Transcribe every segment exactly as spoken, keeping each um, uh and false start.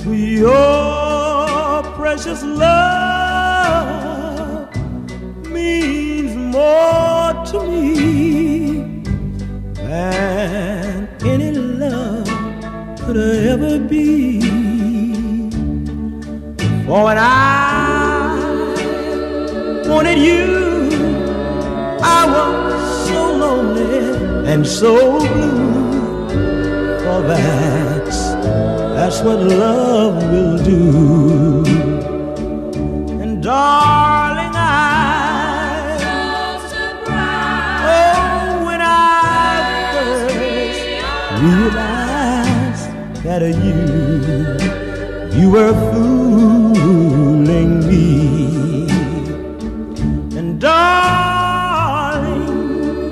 Your precious love means more to me than any love could ever be. For when I wanted you, I was so lonely and so blue. For that's, that's what love will do. And darling, I was surprised, oh, when I first realized that you, you were fooling me. And darling,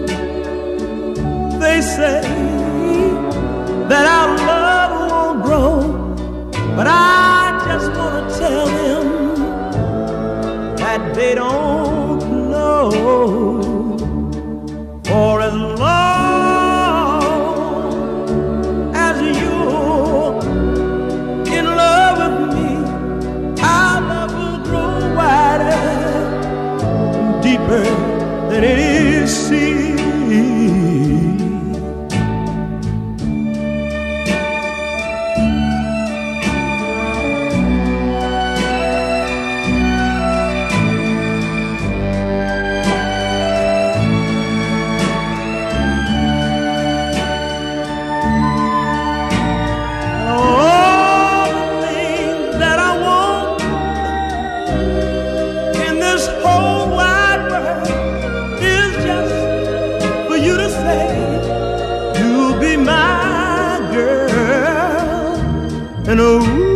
they say that our love won't grow, but I just want to tell them that they don't know. For as long as you're in love with me, our love will grow wider and deeper than any sea. And oh,